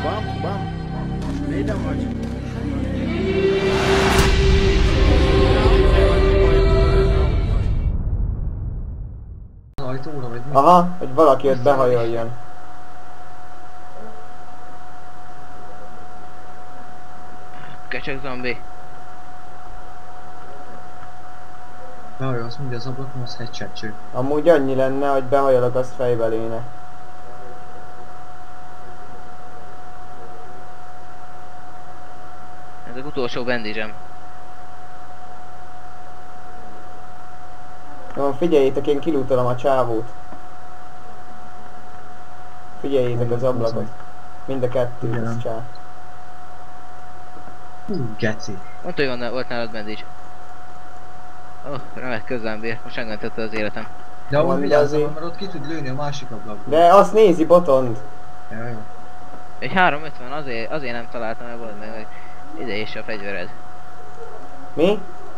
Bam. Védem vagy? Ajtóra vagy mi? Aha, hogy valaki ott behajoljon. Köcsög zombi. Behajolsz mindjárt az ablakon, az headshot cső. Amúgy annyi lenne, hogy behajolok, azt fejbe léne. Ez az utolsó bandage-em. Jó, figyeljétek, én kilútolom a csávót. Figyeljétek az ablakot. Mind a kettő, ez csáv. Geci. Mondta, hogy volt nálad bandage. Remek közvámbér. Most megmentette az életem. De ahol Van, de vigyázzam, azért- mert ott ki tud lőni a másik ablakból. De azt nézi botond. Ja, jó. Egy 350, azért nem találtam el, volt meg ide is a fegyvered. Mi?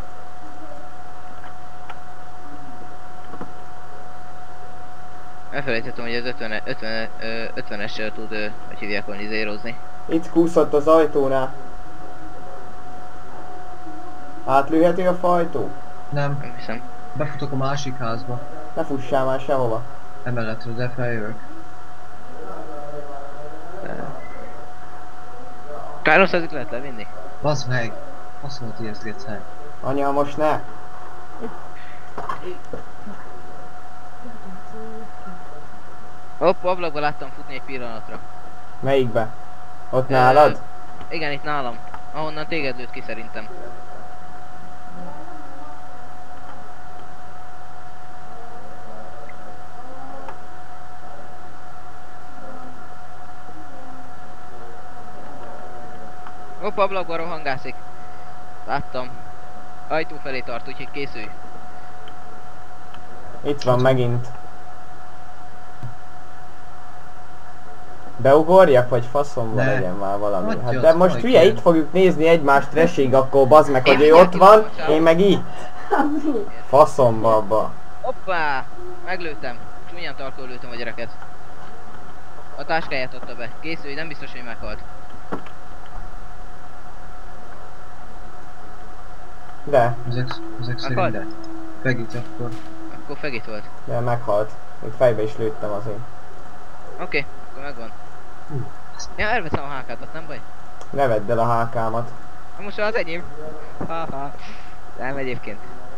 Elfelejtettem, hogy az 50-essel tud, hogy hívják volna zérozni. Itt kúszott az ajtónál. Átlőheti a fajtó? Nem, Nem hiszem. befutok a másik házba. Ne fussál már sehova. Emeletről, de feljövök. Káros, az itt lehet levinni? Bazd meg! Azt mondta, hogy ezt gecel. Anya, most ne. Hopp, ablakba láttam futni egy pillanatra. Melyikbe? Ott nálad? Igen, itt nálam. Ahonnan téged lőtt ki szerintem. Hopp, ablakba rohangászik. Láttam. Ajtó felé tart, úgyhogy készülj. Itt van megint. Beugorjak, vagy faszomba Ne. legyen már valami. Hagyjad, Hát de most hagyjad. hülye, itt fogjuk nézni egymást trashig, akkor bazd meg, hogy ő ott van, én meg itt. Faszomba abba. Hoppá! Meglőttem. Csúnyán tarkól lőttem a gyereket. A táskáját adta be. Készülj, nem biztos, hogy meghalt. De, Ezek Meghalt? szerint de. Fegít akkor. Akkor fegít volt. de meghalt. Még fejbe is lőttem azért. Oké, akkor megvan. Ja, elveszem a hákádat, nem baj? Ne vedd el a HK-mat. Na most az enyém. Haha. Nem egyébként.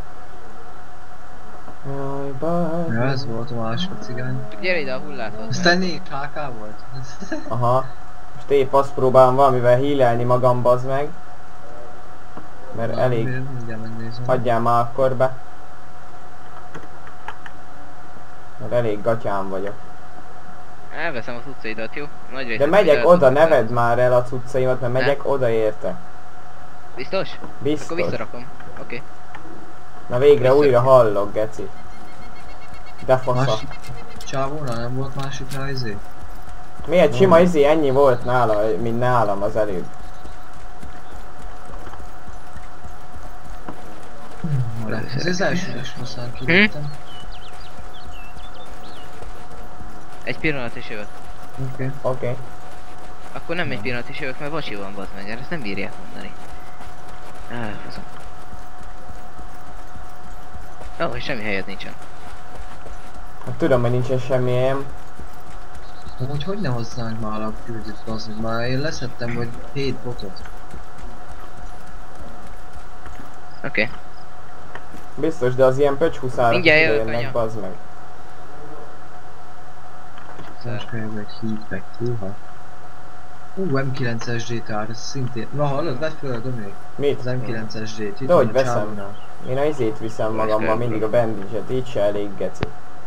Jaj, baj. Ja, ez volt a másik cigány. Csak gyere ide a hulláthoz. Ez te 4 HK volt? Aha. Most épp azt próbálom valamivel healelni magam, bazd meg. Mert elég. Mindjárt megnézem. Hagyjál már akkor be. Mert elég gatyám vagyok. Elveszem a cuccaidat, jó? Nagy De részt megyek oda, ne vedd már el a cuccaimat, mert megyek oda érte. Biztos? Biztos. Akkor visszarakom. Oké. Na végre Biztos. újra hallok, geci. De fasza. Másik csávónál nem volt másikra izé? Miért sima izé ennyi volt nála, mint nálam az előbb. Ez az elsős hosszán kilőttem. Egy pillanat is jövök. Oké. Oké. Akkor nem egy pillanat is jövök, mert vacsi van, bazd meg, ezt nem bírják mondani. Elfaszom. Ó, és semmi helyed nincsen. Hát tudom, hogy nincsen semmi helyem. Amúgy hogy ne hozzánk már a küldőt, az meg már én leszettem, hogy 7 botot. Oké. Biztos, de az ilyen pöcshuszárok Mindjárt ide jövök, jönnek, anya. bazd meg. Most kell egy heatback, húha. M9-es GTR, ez szintén... Na hallod, vedd fel a Dominik. Mit? Az M9-es GT, itt De hogy van a veszem? csávónál. Én a izét viszem magammal, mindig a bandage-et, így se elég geci.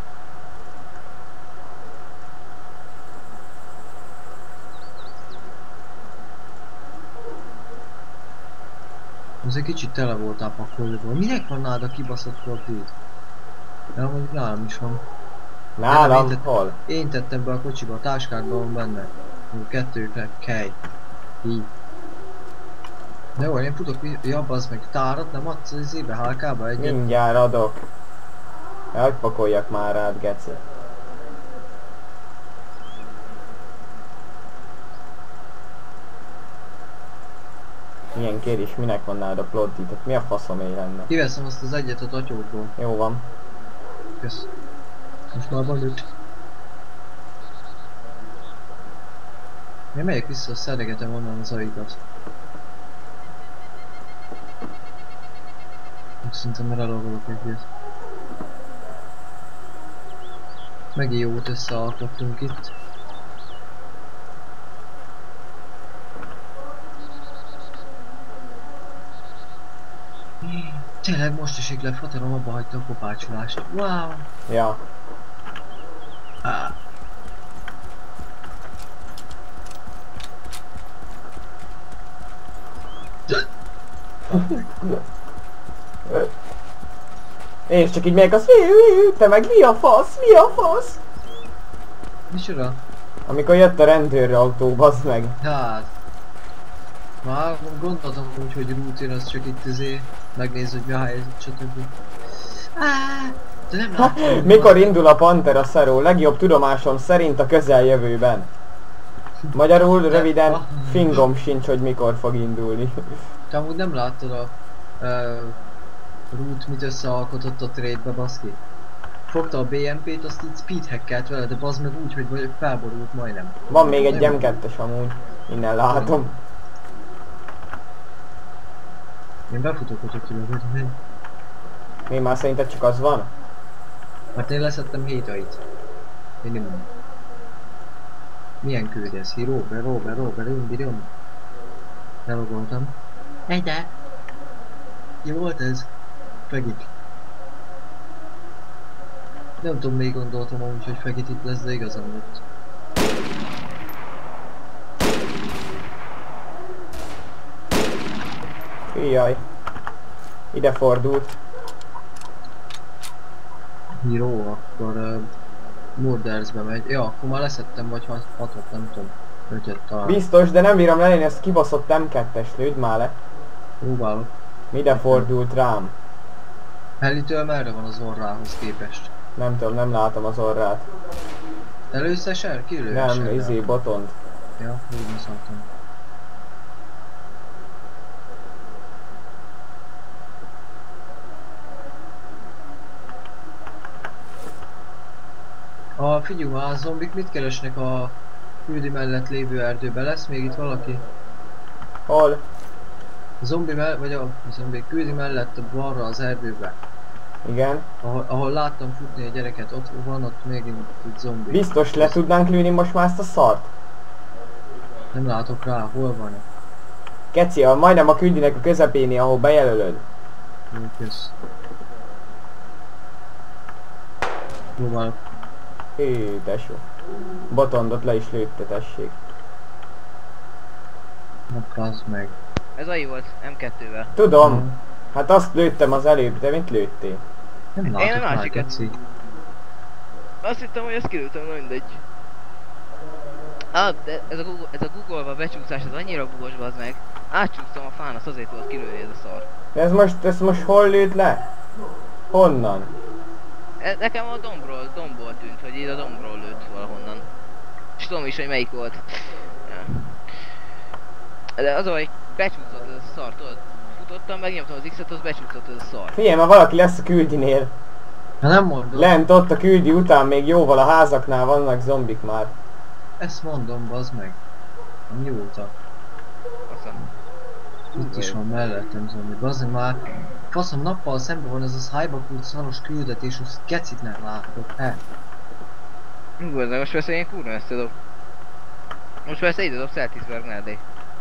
Az egy kicsit tele voltál pakolóból. Minek van nálad a kibaszott profit? De amúgy nálam is van. Nálam? Nem, Hol? Én tettem be a kocsiba, a táskákban van benne. Kettőkre kell. Így. De jó, én futok, ja bazd meg, tárat nem adsz az izébe, HK-ba egyet? Mindjárt adok. Hogy pakoljak már rád, geci. Ilyen kérdés, minek van nálad a plottitet? Mi a faszomé lenne? Kiveszem azt az egyet a tatyótból. Jó van. Kösz. Most már van 5. Én megyek vissza, szeregetem onnan az aikat. Szerintem már elolvadok egyet. Megint jót összealkottunk itt. Tényleg most esik le, Faterom abba hagyta a kopácsolást. Wow! Ja. Ah. És csak így megyek az, te meg mi a fasz? Mi a fasz? Micsoda? Amikor jött a rendőrautó, bazd meg. Hát. Már gondoltam úgy, hogy rútin az csak itt megnéz, hogy mi a helyzet, stb. De nem látom. Mikor indul a Pantera Zero? Legjobb tudomásom szerint a közeljövőben. Magyarul röviden fingom sincs, hogy mikor fog indulni. Te amúgy nem láttad a Root mit összealkotott a trade-be, baszki? Fogta a BMP-t, azt így speedhackelt vele, de bazd meg úgy, hogy felborult majdnem. Van még egy M2-es amúgy, innen látom. Én befutok, hogyha kilövöd. Mi már szerinted csak az van? Hát én leszettem 7 ait. Minimum. Milyen küld ez? Rober, indirom. Elogoltam. Egyre! Jó volt ez? Fegit. Nem tudom, még gondoltam amúgy, hogy Fegit itt lesz, de igazam lett. Jaj. Ide fordult. Jó, akkor Murdersbe megy. Ja, akkor már leszettem vagy 6-ot, nem tudom. 5-et talán. Biztos, de nem bírom lelni ezt kibaszott M2-es, lőd már le. Próbálok. Ide fordult rám. Hellitől merre van az orrához képest? Nem tudom, nem látom az orrát. Előszer? Kilő? Nem, izé, botont. Ja, úgy szóltam. Figyelj már, a zombik mit keresnek a küldi mellett lévő erdőben? Lesz még itt valaki? Hol? A zombi vagy a zombi küldi mellett balra az erdőbe. Igen. Ahol láttam futni a gyereket, ott van ott még egy zombi. Biztos le tudnánk lőni most már ezt a szart? Nem látok rá, hol van? Keci, majdnem a küldinek a közepénél, ahol bejelölöd. Jó, kösz. Próbálok. Hű, tesó. Botondot le is lőtte, tessék. Na passz meg. Ez AI volt, M2-vel. Tudom. Hát azt lőttem az előbb, de mit lőttél? Nem Én látok a rá, másikat. Geci. Azt hittem, hogy ezt kilőttem, na mindegy. De ez a Google-ba becsúszás, az annyira bugos, bazd meg. Átcsúsztam a fán, azt azért tudod kilőni ez a szar. De ez most hol lőtt le? Honnan? Nekem a dombból tűnt, hogy így a dombról lőtt valahonnan. És tudom is, hogy melyik volt. Ja. De az, hogy becsúszott ez a szar, tudod? Futottam, megnyomtam az X-et, az becsúszott ez a szar. Figyelj, már valaki lesz a küldinél. Ha nem mondom. Lent ott a küldi után még jóval a házaknál vannak zombik már. Ezt mondom, bazd meg. Mióta? Aztán. Itt is van mellettem zombi. Bazd meg már. Faszom, nappal szemben van ez az Hybakult szaros küldetés, azt Gecit nem látok. Most persze én kurva ezt dob. Most persze ide dobsz el 10 Bergnádé.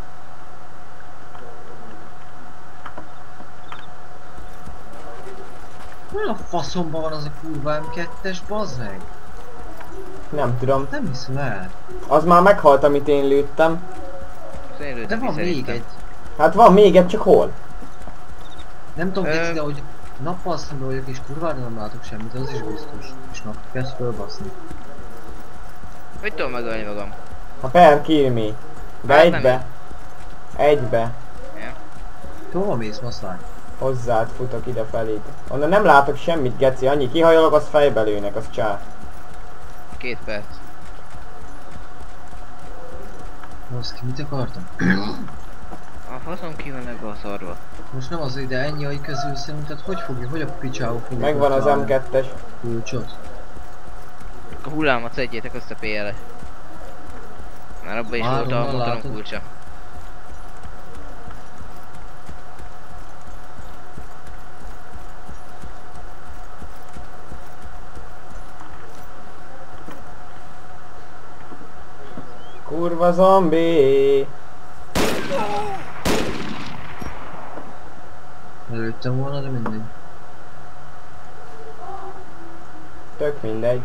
Hol a faszomban van az a kurva M2-es, bazd meg? Nem tudom. Nem hiszem el. Az már meghalt, amit én lőttem. De van még egy. Hát van még egy, csak hol? Nem tudom, Geci, de hogy nappal szemben vagyok és kurvára nem látok semmit, az is biztos. És nap kezd fölbaszni. Hogy tudom megölni magam? Ha per kill me. De Hát egybe. Egybe. Ja. Hova mész, maszlány? Hozzád futok ide felé. Onnan nem látok semmit, Geci, annyi kihajolok, az fejbe lőnek, az csá. 2 perc. Most ki, mit akartam? A faszom ki van ebbe a szarba. Most nem az ide ennyi ai közül szerinted hogy fogja, hogy a picsáó fogja Megvan az találni M2-es. kulcsot? A hullámat szedjétek össze PL-re. Már abban is volt a Hárommal motorom látod? kulcsa. Kurva zombi! Előttem volna, de mindegy. Tök mindegy.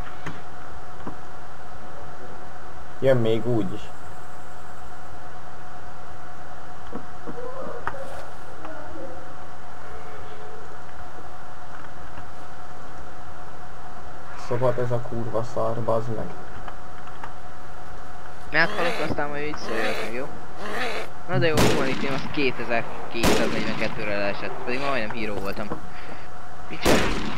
Jön még úgy is. Szobat ez a kurva szar, bazd meg. Meghalok, aztán majd így szóljatok, jó? Na de jó, humanitém az 2242-re leesett, pedig ma majdnem híró voltam. Mit csinál?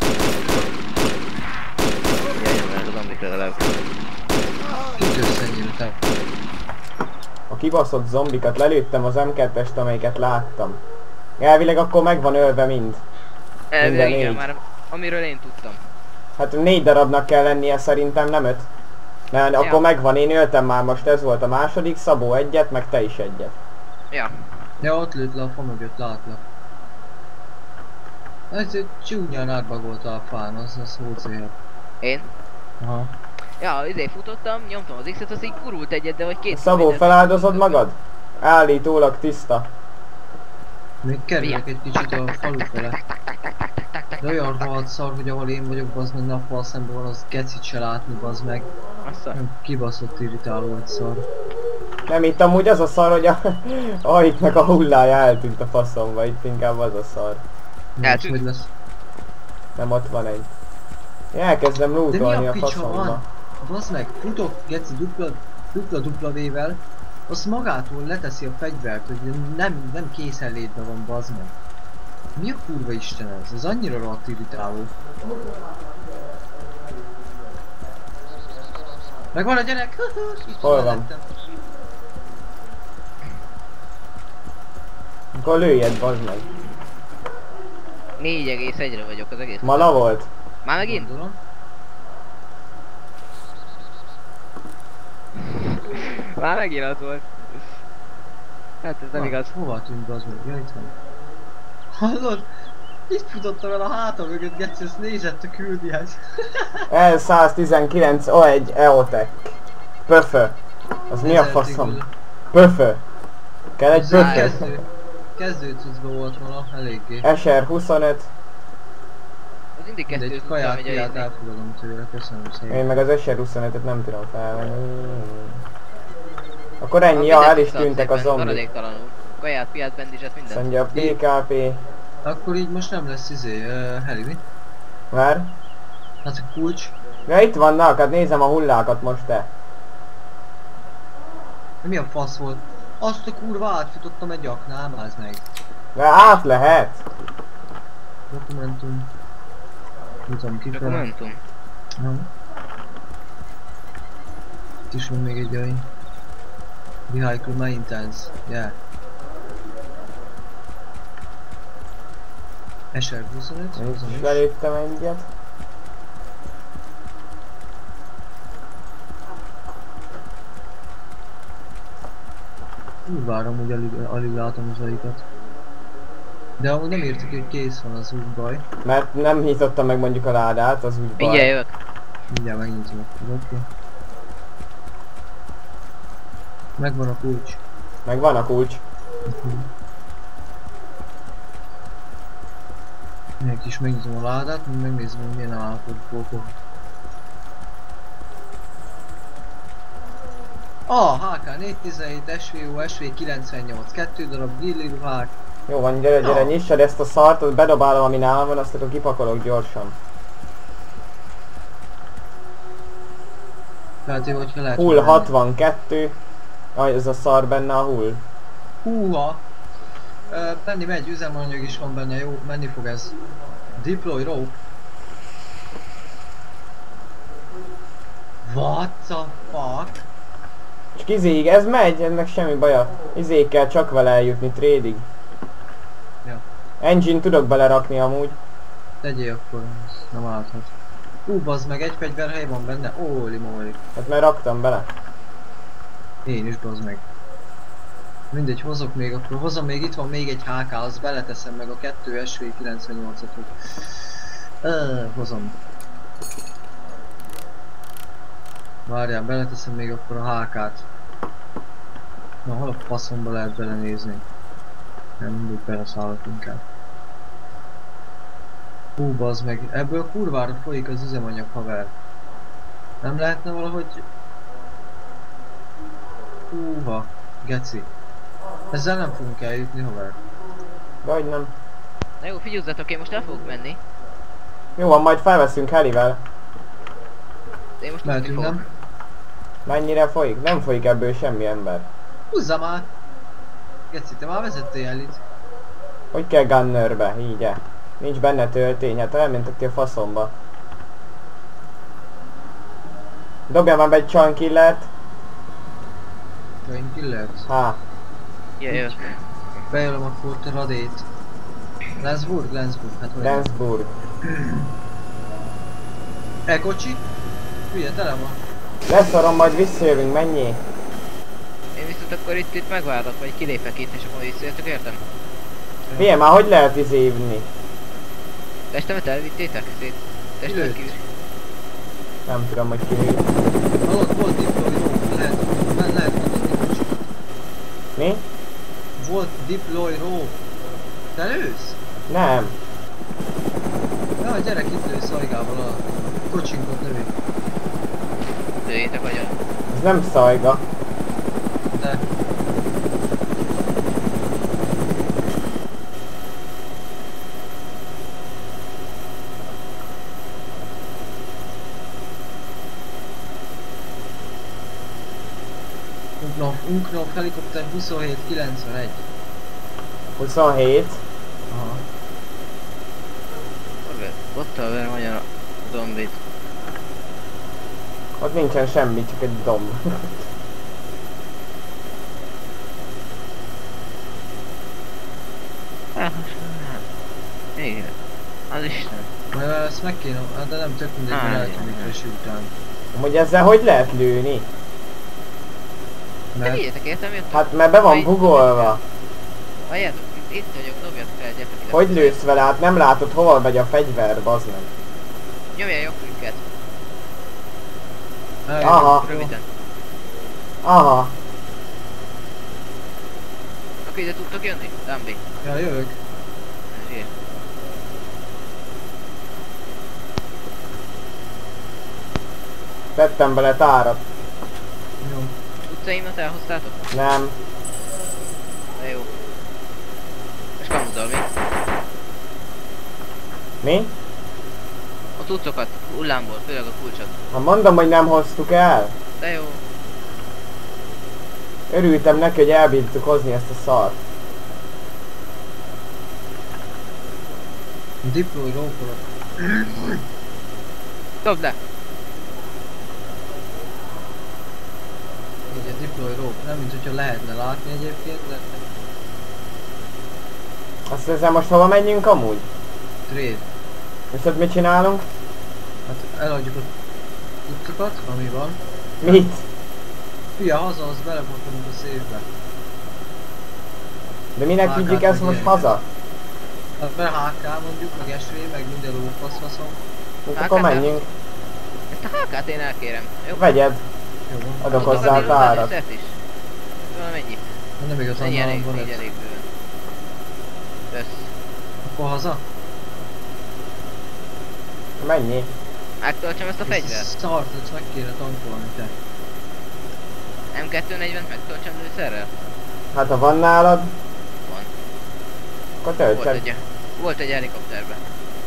Jajjön el a zombik legalább. Kit összenyíltak? A kibaszott zombikat lelőttem az M2-est, amelyiket láttam. Elvileg akkor megvan ölve mind. Elvileg Minden igen, négy. már amiről én tudtam. Hát 4 darabnak kell lennie szerintem, nem 5. Mert Ja. akkor megvan, én öltem már most, ez volt a második, Szabó egyet, meg te is egyet. Ja. Ja, ott lőtt le a fa mögött, látlak. Ez egy csúnyán átbagolta a fán, az hócél. Én? Aha. Ja, izé futottam, nyomtam az X-et, az így kurult egyet, de vagy két... Szabó, mindent- feláldozod magad? Állítólag tiszta. Még kerülök egy kicsit a falu fele. De olyan rohadt szar, hogy ahol én vagyok, bazd meg nappal szemben van, az gecit se látni, bazd meg. Assza. Nem kibaszott irritáló egy szar. Nem, itt amúgy az a szar, hogy a aiknak a hullája eltűnt a faszomba, itt inkább az a szar. Nem, Eltűnt. hogy lesz. Nem, ott van egy. Én elkezdem De mi lootolni a a picsa faszomba. van? Bazd meg, futok geci dupla V-vel, az magától leteszi a fegyvert, hogy nem készenlétben van, bazd meg. Mi a kurva isten ez? Ez annyira rohadt irritáló. Megvan a gyerek! Itt Hol van? mellettem. Akkor lőjed, bazd meg. 4,1-re vagyok az egész. Mala volt? Már megint? Gondolom. Már megint az volt. Hát ez nem Ah, igaz. Hova tűnt az meg? Ja, itt van. Hallod? Itt futottam el a hátam mögött, geci, ezt nézett a küldihez. L119 egy EOTech. Pöfö. Az mi a faszom? Pöfö. Kell egy pöfö. Kezdő cuccba volt volna, eléggé. SR25. Az mindig De egy kettő kaját megy a piát izé. elfogadom tőle, köszönöm szépen. Én meg az SR25-et nem tudom felvenni. Akkor ennyi, Ah, ja, el is mindent tűntek a szépen, zombik. Maradéktalanul. Kaját, piát, bandizset, Azt minden. mondja a PKP. Akkor így most nem lesz heli, mi? Már? Hát a kulcs. Ja, itt vannak, hát nézem a hullákat most te. De mi a fasz volt? Azt a kurva átfutottam egy aknál, mázd meg. De át lehet. Dokumentum. Tudom ki fel. Dokumentum. Nem. Itt is van még egy olyan. Vehicle maintenance. Yeah. SR25. Én hozom is is. lelőttem egyet. Úgy várom, hogy alig látom az aikat. De amúgy nem értik, hogy kész van, az úgy baj. Mert nem nyitottam meg mondjuk a ládát, az úgy baj. Mindjárt jövök. Mindjárt megnyitom akkor, oké. Megvan a kulcs. Meg van a kulcs. Még is megnyitom a ládát, megnézem, hogy milyen állapotból. HK 417, SVO, SV98, 2 darab gilliruhák. Jó van, gyere, nyissad ezt a szart, azt bedobálom, ami nálam van, azt akkor kipakolok gyorsan. Tehát jó, hogyha lehet. Hull 62. Aj, ez a szar benne a hull. Húha! Menni megy, üzemanyag is van benne, jó, menni fog ez. Deploy rope. What the fuck? Csak izéig, ez megy, ennek semmi baja. Izéig kell csak vele eljutni trédig. Ja. Engine tudok belerakni amúgy. Tegyél akkor, nem állhat. Bazd meg, egy fegyverhely van benne, óli móli. Hát mert raktam bele. Én is, bazd meg. Mindegy, hozok még, akkor hozom még, itt van még egy HK, azt beleteszem meg a 2 SV98-at. Hozom. Várjál, beleteszem még akkor a HK-t. Na, hol a faszomba lehet belenézni? Nem, mindig beleszállok inkább. Bazd meg, ebből kurvára folyik az üzemanyag, haver. Nem lehetne valahogy... geci. Ezzel nem fogunk eljutni, haver. Vagy nem. Na jó, figyeljetek, én most el fogok menni. Jó van, majd felveszünk helivel. De én most Mehetünk, tudni fogok. nem? Mennyire folyik? Nem folyik ebből semmi ember. Húzza már! Geci, te már vezettél el itt. Hogy kell gunnerbe? Így -e. Nincs benne töltény, hát elmentek a faszomba. Dobjam már be egy csankillert. Train killert. Há. Jövök. Bejelöm akkor a radét. Lensburg, hát olyan. Lensburg. Kocsi? Hülye, tele van. Leszarom, majd visszajövünk, mennyi? Én viszont akkor itt megvárok, vagy kilépek itt, és akkor visszajöttök, értem? Figyelj már, hogy lehet izévni? Testemet elvittétek? Szét? Testemet Kilőtt. kívül? Nem tudom, hogy ki. Hallott, volt deploy row, lehet mutatni kocsikat. Mi? Volt deploy row. Te lősz? Nem. Ja, a gyerek itt lő szajgával a kocsinkot lövi. Lőjétek agyon. Ez nem szajga. De... Unknov helikopter 2791. 27. Aha. Ott a ver magyar a dombit. Ott nincsen semmi, csak egy domb. Igen. Az Isten. Majd ezt meg kéne, de nem tök mindegy, mert elektronikus után. Amúgy ezzel hogy lehet lőni? De Mert vigyétek, értem, jöttem. Hát mert be van bugolva. Várjátok, itt vagyok, dobjatok el, gyertek ide. Hogy lősz vele? Hát nem látod hol megy a fegyver, bazd meg. Nyomjál jobb klikket. Aha. Röviden. Aha. Akkor ide tudtok jönni? Dambi. Ja, jövök. Zsír. Tettem bele tárat. Jó. Utcaimat elhoztátok? Nem. De jó. És kamuzol mi? Mi? A cuccokat, hullámból, főleg a kulcsot. Ha mondom, hogy nem hoztuk el. De jó. Örültem neki, hogy elbírtuk hozni ezt a szart. Deploy row-kor. Dobd le! Így a deploy row. Nem mint hogyha lehetne látni egyébként, de... Azt ezzel most hova menjünk amúgy? Trade. És ott mit csinálunk? Hát eladjuk a cuccokat, ami van. Mit? Fia, haza, azt belepakolunk a széfbe. De minek Hákát vigyük ezt meg most ilyeneket. haza? Hát mert HK mondjuk, meg SV, meg minden lófaszfaszom. Hát HK-t akkor menjünk. Ezt a HK-t én elkérem. Jó? Vegyed. Jó van. Adok Tudod hozzá a adni tárat. összet is? Valamennyi? Nem igazán Ennyi nálam elég, van így ez. elég bőven. Kösz. Akkor haza? Mennyi? Megtöltsem ezt a fegyvert? Szart, ezt meg kéne tankolni te. M240-t megtöltsem lőszerrel? Hát ha van nálad, Van. akkor Volt töltsed. volt egy helikopterben.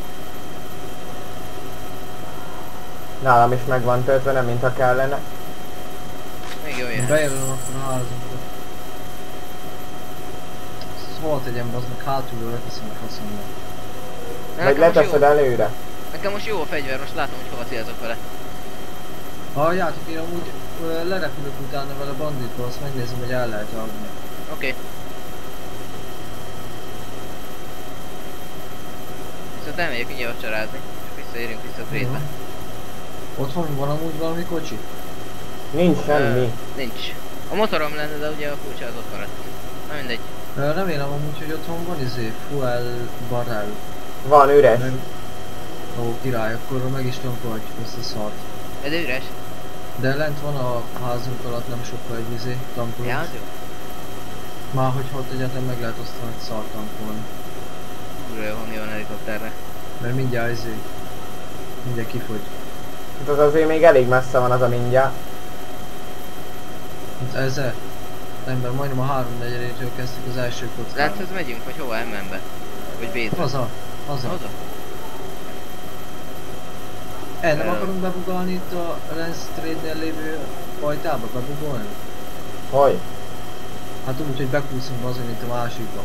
Nálam is meg van töltve, nem mint ha kellene. Még jó jön. Bejelölöm akkor a házunkot. Ezt hol tegyem, bazd meg hátulról leteszem a faszomba. Vagy leteszed előre. Nekem most jó a fegyver, most látom, hogy hova célzok vele. Halljátok, én amúgy lerepülök utána vele banditba, azt megnézem, hogy el lehet adni. Oké. Viszont elmegyek mindjárt vacsorázni, és visszaérünk vissza a trédbe. Otthon van amúgy valami kocsi? Nincs semmi. Nincs. A motorom lenne, de ugye a kulcsa az ott maradt. Na mindegy. Remélem amúgy, hogy otthon van fuel barrel. Van üres. Ó, király, akkor meg is tankolhatjuk ezt a szart. Ez üres? De lent van a házunk alatt nem sokkal egy tankoló. Ja, az jó. Már hogyha ott egyáltalán meg lehet azt a szart tankolni. Kurva jó, mi van helikopterre. Mert mindjárt mindjárt kifogy. Hát az azért még elég messze van az a mindjárt. Hát ezzel. Ember majdnem a 3/4-től kezdtük az első kockát. Látsz, ez megyünk, vagy hova? MM-be? Vagy B-be? Haza. Haza? Nem akarunk bebugalni itt a Lens Trade-nél lévő fajtába? Bebugolni? Hogy? Hát úgy, hogy bekúszunk azon, mint a másikba.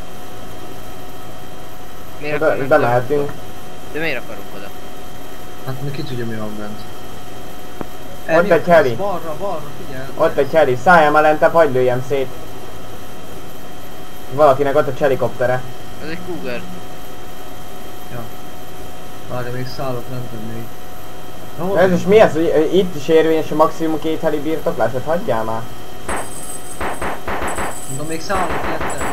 Miért akarunk Bemehetünk. De miért akarunk oda? Hát mi ki tudja, mi van bent. Ott egy heli. Balra, figyelj. Ott egy heli. Szálljál már lentebb, hagyd lőjem szét. Valakinek ott a helikoptere. Ez egy Cougar. Várj, még szállok, nem tudom még. Ez is mi ez, hogy itt is érvényes a maximum 2 heli birtoklás? Hát hagyjál már. Mondom, még szállok lettem.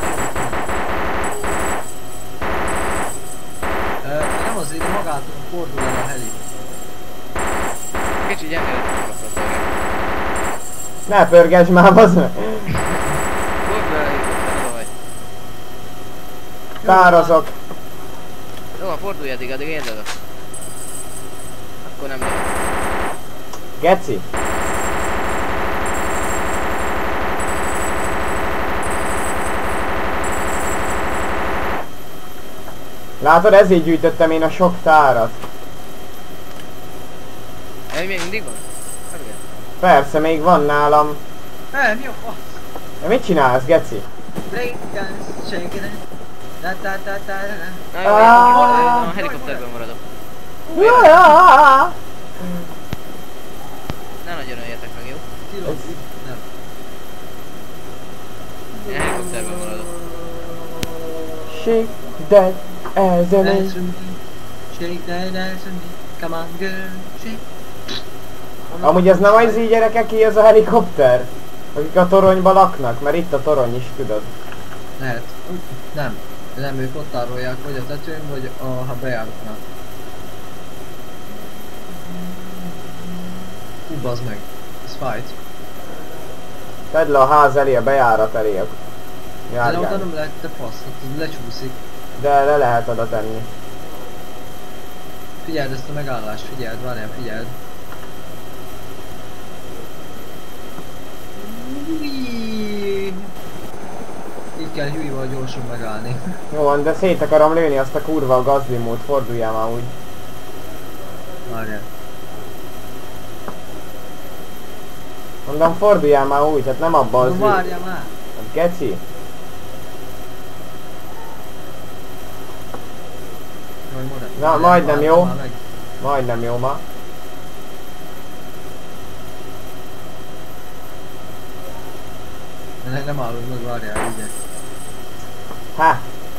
Nem azért, magától fordul el a heli. Kicsit gyenge lett a szolgál. Ne pörgesd már, bazd meg! Fordul el a helikopter, oda vagy. Tárazok. Jó, van, fordulj addig én adok. Akkor nem lehet. Geci. Látod, ezért gyűjtöttem én a sok tárat. Ez még mindig van? Örgel. Persze, még van nálam. Mi a fasz? De mit csinálsz, Geci? Breakdance, shake it. Na jó, én a helikopterben maradok. Ne nagyon öljetek meg, jó? Nem. Én a helikopterben maradok. Shake that as an Dance with me. Shake that dance with me. Come on girl, shake. Amúgy ez nem az így gyerekek, ki ez a helikopter? Akik a toronyban laknak, mert itt a torony is, tudod. Lehet. Nem. Nem, ők ott tárolják, vagy a tetőn, vagy a bejáratnál. Bazd meg. Ez fájt. Tedd le a ház elé, a bejárat elé. De oda Járjál. nem lehet, te fasz, hát lecsúszik. De le lehet oda tenni. Figyeld ezt a megállást, figyeld, várjál, figyeld. Így kell Huey-val gyorsan megállni. Jó van, de szét akarom lőni azt a kurva gazlimót, forduljál már úgy. Várjál. Mondom, forduljál már úgy, hát nem abba az Várjál már! Hát geci. Na, majdnem jó. Majdnem jó ma. Nem állunk meg, várjál, ugye. Ha!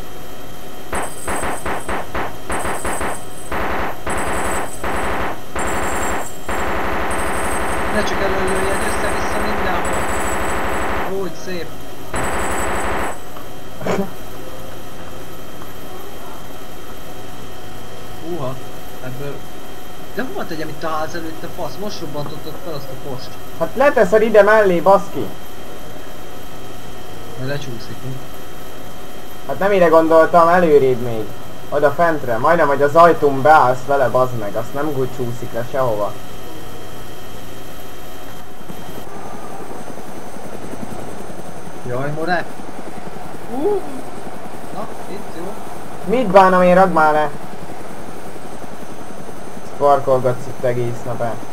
Ne csak előlőjed össze-vissza mindenhol. Úgy szép. Húha, ebből... De hova tegyem itt a ház előtt a fasz? Most robbantottad fel azt a post. Hát leteszed ide mellé, baszki. Majd lecsúszik, mi? Hát nem ide gondoltam, előrébb még. Oda fentre, majdnem, hogy az ajtón beállsz vele, bazd meg, azt nem úgy csúszik le sehova. Jaj, more! Na, itt jó. Mit bánom én, ragd már le? Parkolgatsz itt egész nap el.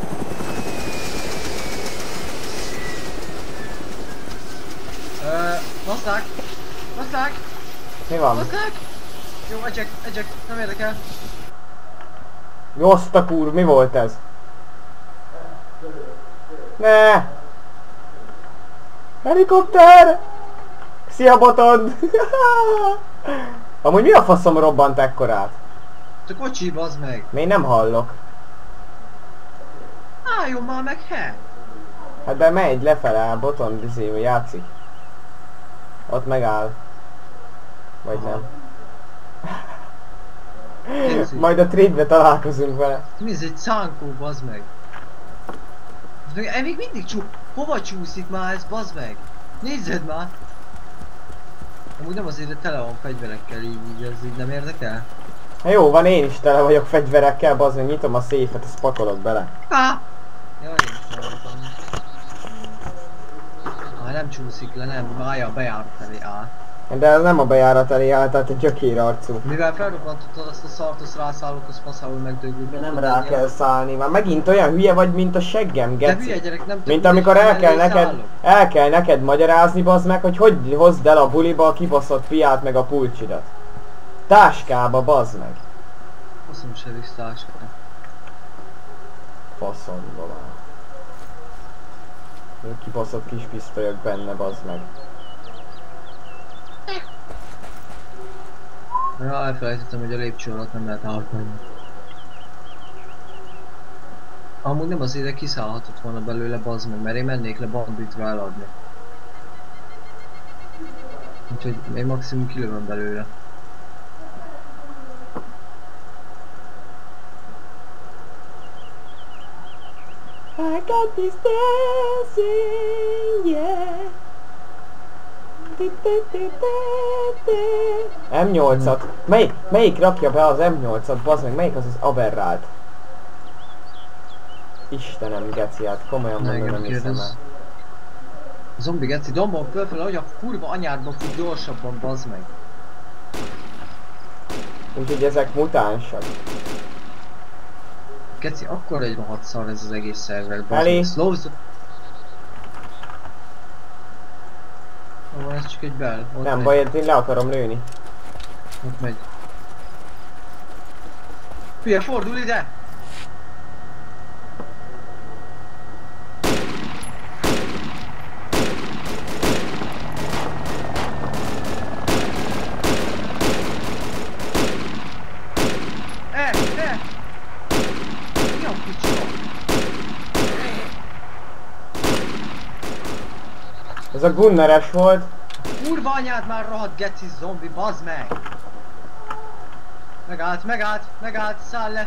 Baszták! Baszták! Mi van? Baszták! Jó, eject, nem érdekel. Azt a kurv, mi volt ez? Ne! Helikopter! Szia Botond! Amúgy mi a faszom robbant ekkorát? A kocsi, bazd meg! Még nem hallok. Álljon már meg, he! Hát de megy lefele, Botond játszik. Ott megáll. Vagy Aha. nem. Nézzük. Majd a trade-be találkozunk vele. Mi ez egy szánkó, bazd meg? Még mindig hova csúszik már ez, bazd meg? Nézzed már! Amúgy nem azért, de tele van fegyverekkel, így ez így nem érdekel? Hát jó van, én is tele vagyok fegyverekkel, bazd meg, nyitom a széfet, ezt pakolok bele. Á! Jaj, én is hallottam. Nem csúszik le, nem, állja a bejárat elé áll. De ez nem a bejárat elé áll, tehát a gyökér arcú. Mivel felrobbantottad azt a szart, azt rászállok, az faszául megdögül. De nem rá kell szállni, már megint olyan hülye vagy, mint a seggem, De geci. hülye gyerek, nem Mint amikor el kell neked magyarázni, bazd meg, hogy hozd el a buliba a kibaszott piát meg a pulcsidat. Táskába, bazd meg. Faszom se visz táskát. Faszomba van. Kibaszott kis pisztolyok benne, bazd meg. Ja, elfelejtettem, hogy a lépcső alatt nem lehet átmenni. Amúgy nem azért, de kiszállhatott volna belőle, bazd meg, mert én mennék le banditra eladni. Úgyhogy én maximum kilövöm belőle. I got this dancing, yeah. M8-at. Melyik rakja be az M8-at, bazd meg, melyik az az aberrált? Istenem, geci, hát komolyan mondom, nem hiszem el. Zombi geci, dombon fölfele, hogy a kurva anyádba fut gyorsabban, bazd meg. Úgyhogy ezek mutánsak. Geci, akkor egy rohadt szar ez az egész szerver, bazd Elé. meg. Slow Ó, ez csak egy bell. Ott Nem megy. baj, én le akarom lőni. Ott megy. Hülye, fordul ide! Mi a kicsi? Ez a Gunneres volt. Kurva anyád már rohadt geci zombi, bazd meg! Megállt, száll le!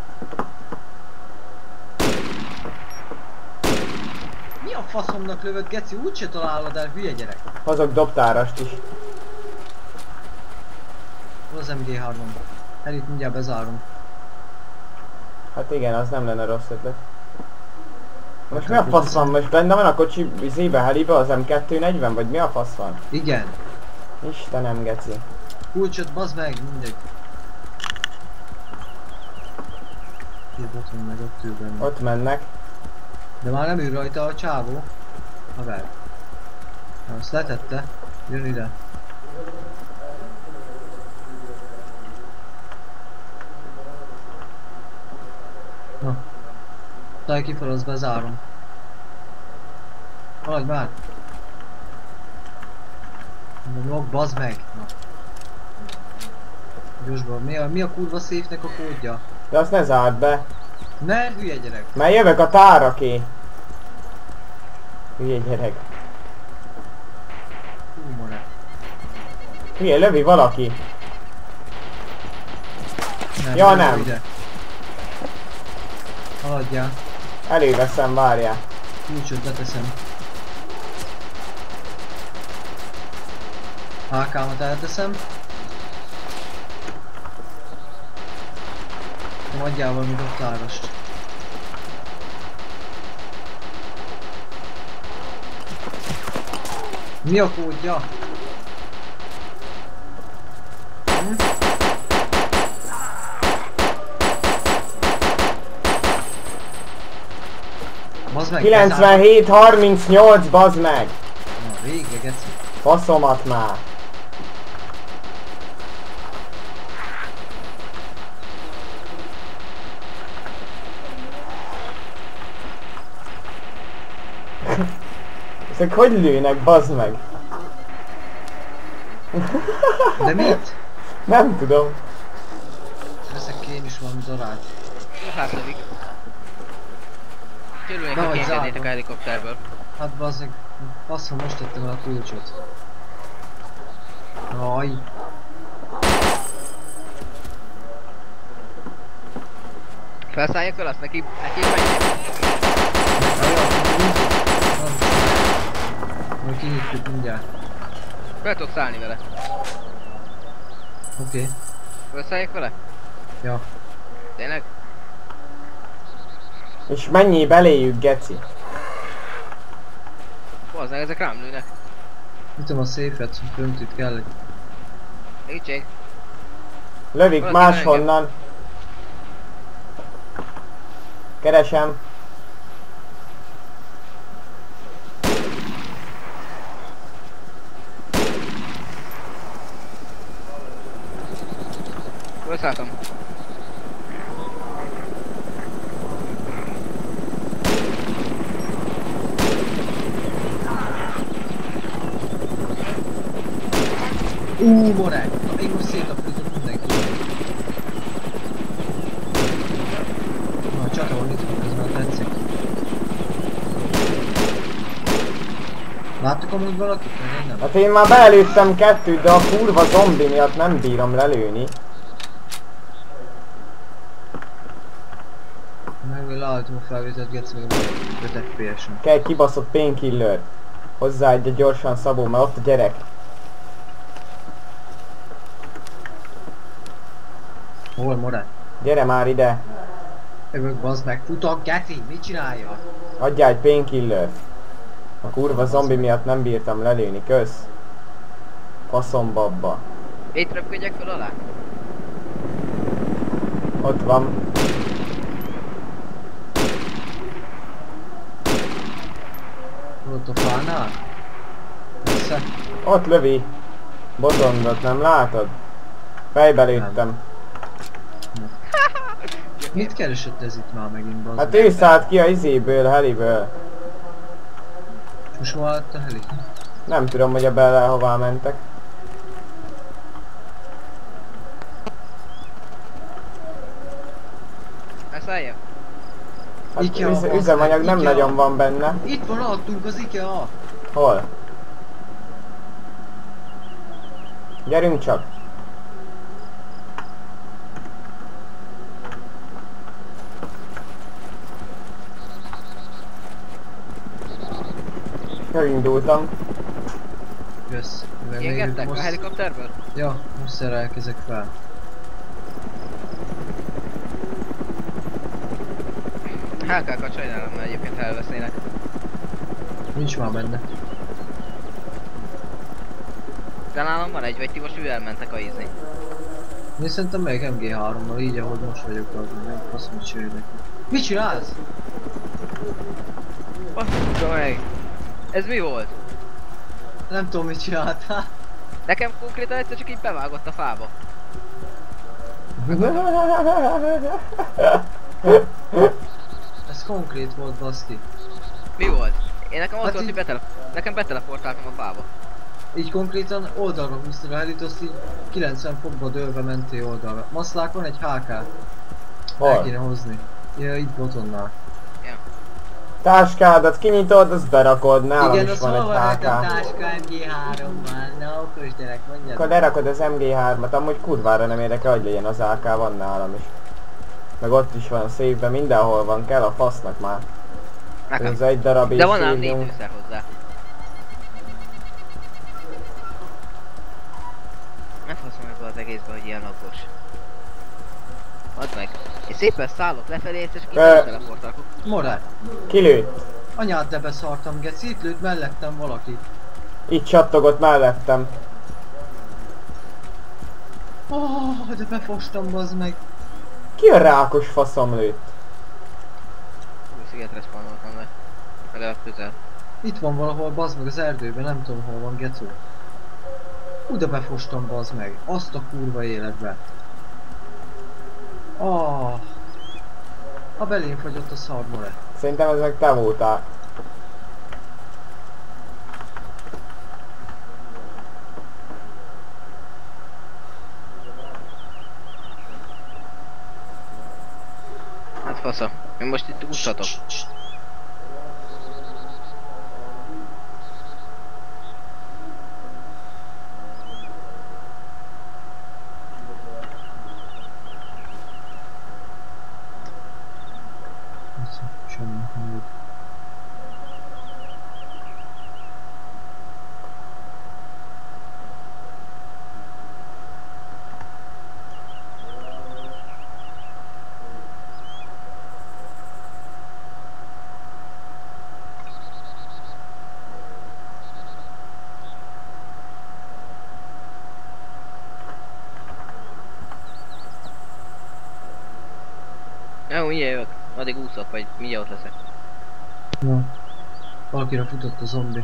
Mi a faszomnak lövött geci? Úgyse találod el, hülye gyerek! Hozok dobtárast is. Hol az MG3-om? Elit mindjárt bezárom. Hát igen, az nem lenne rossz ötlet. Most mi a fasz van? Most benne van a kocsi izébe, helibe az M240, vagy mi a fasz van? Igen. Istenem, geci. Kulcsot, bazd meg, mindegy. Ott van meg, ott ül benne. Ott mennek. De már nem ül rajta a csávó. Haver. Azt letette. Jön ide. Na. Szállj ki fel, azt bezárom. Haladj már! Bazd meg! Na. Gyorsban, mi a kurva széfnek a kódja? De azt ne zárd be. Ne, hülye gyerek! Mert jövök a táraké. Hülye gyerek. Humore. Hülye, lövi valaki. Ja, gyere nem. ide. Haladjál. Előveszem, várjál. Kulcsot leteszem. AK-mat elteszem. Adjál valami doktárost. Mi a kódja? Bazd meg, 97-38, bazd meg! Na, végre, geci. Faszomat már! Ezek hogy lőnek, bazd meg? De mit? Nem tudom. Veszek én is valami darát. Jó, hátlövik. Körülnék, Na, ha hogy kiengednétek zárva. a helikopterből. Hát bazzeg, basszom, most tettem el a kulcsot. Aj. Felszálljak fel azt, neki menjek. Majd kinyitjuk mindjárt. Fel tudok szállni vele. Oké. Felszálljak vele? Ja. Tényleg? És mennyi beléjük, geci? Bazd meg, ezek rám lőnek. Nyitom a széfet, fönt itt kell. Segítség. Lövik Valaki máshonnan. Keresem. Felszálltam. Morák! Na, én most szétaprítok mindenki. Na, a csata van itt van, ez már tetszik. Láttuk amúgy valakit? Meg én nem. Hát én már beelőttem kettőt, de a kurva zombi miatt nem bírom lelőni. Meg még leállítom a felvételt, getsz meg a 5 FPS-en. Kell kibaszott painkiller. Hozzáadja gyorsan Szabó, mert ott a gyerek. Hol, Morák? Gyere már ide. Jövök, bazd meg, futok, geci, mit csinálja? Adjál egy painkiller. A kurva zombi miatt nem bírtam lelőni, kösz. Faszom babba. Itt röpködjek fel alá? Ott van. Ott a fánál? Persze. Ott lövi. Botondot, nem látod? Fejbe lőttem. Mit keresett ez itt már megint, bazd Hát meg? ő szállt ki a izéből, heliből. Most hol állt a heli? Nem tudom, hogy a bele hová mentek. Elszálljak? Hát Ikea, bazd meg, üzemanyag nem Ikea. nagyon van benne. Itt van alattunk az Ikea! Hol? Gyerünk csak! Elindultam. Jössz. Mivel még Kiengedtek a most... helikopterből? Ja, most szerelkezek fel. HK-kat sajnálom, mert egyébként elvesznének. Nincs már benne. De nálam van egy, vagy ti most elmentek a ízni. Én szerintem még MG3-mal, így ahogy most vagyok, az nem faszom, hogy sérülnek. Mit csinálsz? Bassza meg! Ez mi volt? Nem tudom, mit csináltál. Nekem konkrétan egyszer csak így bevágott a fába. Ez konkrét volt, baszki. Mi volt? Én nekem Hát ott volt, így- hogy nekem beteleportáltam a fába. Így konkrétan oldalra húztad a helit, azt így 90 fokba dőlve mentél oldalra. Maszlák van egy HK. El Hol? kéne hozni. Ja, itt botonnál. Táskádat kinyitod, azt berakod, nálam Igen, is azt van hol egy van rajtam HK. táska MG3-mal? Na, okos gyerek, mondjad. Akkor lerakod az MG3-at, amúgy kurvára nem érdekel, hogy legyen az AK, van nálam is. Meg ott is van a széfben, mindenhol van, kell a fasznak már. Nekem. Ez egy darab és De van ám írjunk. 4 tűszer hozzá. Nem faszom ebbe az egészbe, hogy ilyen lapos. Add meg. Én szépen szállok lefelé, és csak így teleportálok. Morál. Kilőtt. Anyád, de beszartam, geci, itt lőtt mellettem valaki. Itt csattogott mellettem. De befostam, bazd meg. Ki a rákos faszom lőtt? Új szigetre spawnoltam le. Legalább közel. Itt van valahol, bazd meg az erdőben, nem tudom hol van, gecó. De befostam, bazd meg. Azt a kurva életbe. A belém fagyott a szar, more. Szerintem ez meg te voltál. fasza. Én most itt úszhatok. Semmi. Jó, mindjárt jövök. Addig úszok, vagy mindjárt ott leszek. Na. Valakire futott a zombi.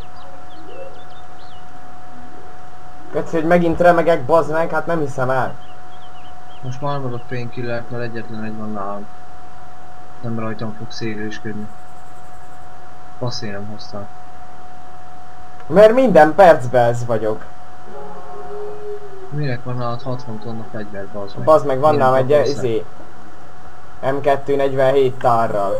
Köci, hogy megint remegek, bazd meg, hát nem hiszem el. Most már nem adok painkillert, mert egyetlen egy van nálam. Nem rajtam fog szélősködni. Passzé nem hoztam. Mert minden percben ez vagyok. Minek van nálad 60 tonna fegyver, bazd meg? Bazd meg, van Minek nálam egy akarsz izé. M247 tárral.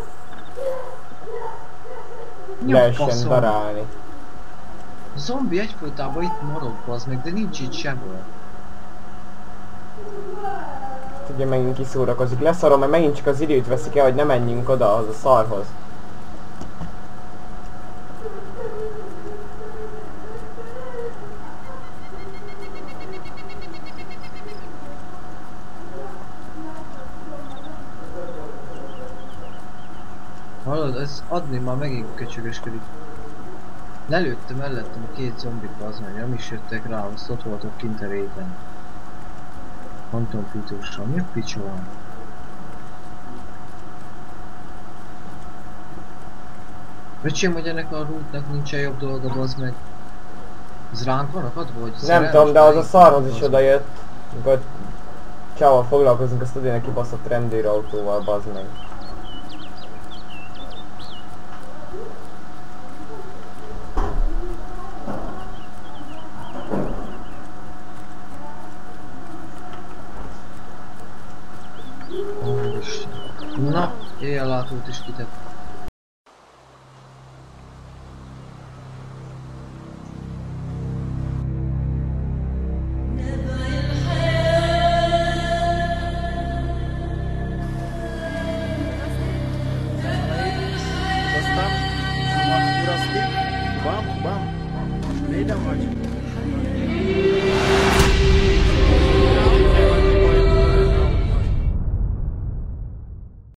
Nyom Lehessen faszom. darálni. A zombi egyfolytában itt morog, bazd meg, de nincs itt sehol. Ugye megint kiszórakozik. Leszarom, mert megint csak az időt veszik el, hogy ne menjünk oda az a szarhoz. Hallod, ez adni már megint köcsögösködik. Lelőttem mellettem a két zombit, bazd meg, nem is jöttek rá, azt ott voltak kint a réten. Anton Pitussal, mi a picsa van? Öcsém, hogy ennek a rútnak nincsen jobb dolga, bazd meg. Ez ránk van akadva, hogy Nem tudom, de az a szarhoz is oda jött. Amikor csával foglalkozunk, azt tudja neki baszott rendőrautóval, bazd meg. Na, éjjellátót is kitett.